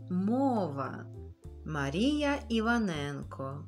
Мова. Марія Іваненко.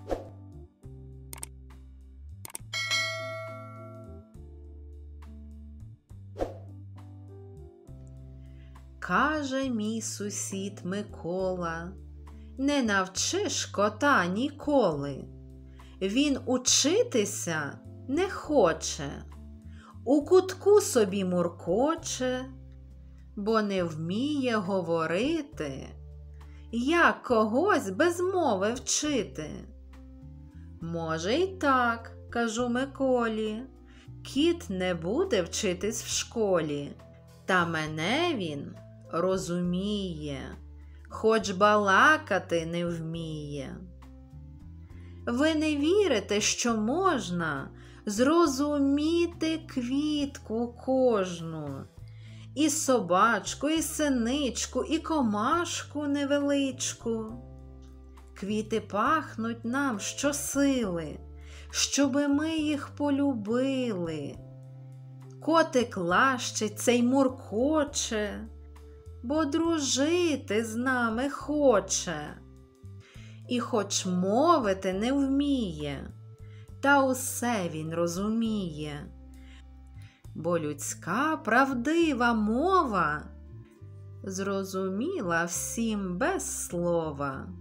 Каже мій сусід Микола: не навчиш кота ніколи. Він учитися не хоче, у кутку собі муркоче, бо не вміє говорити, як когось без мови вчити. Може й так, кажу Миколі, кіт не буде вчитись в школі, та мене він розуміє, хоч балакати не вміє. Ви не вірите, що можна зрозуміти квітку кожну, і собачку, і синичку, і комашку невеличку. Квіти пахнуть нам щосили, щоби ми їх полюбили. Котик лащиться й муркоче, бо дружити з нами хоче. І хоч мовити не вміє, та усе він розуміє, бо людська правдива мова зрозуміла всім без слова.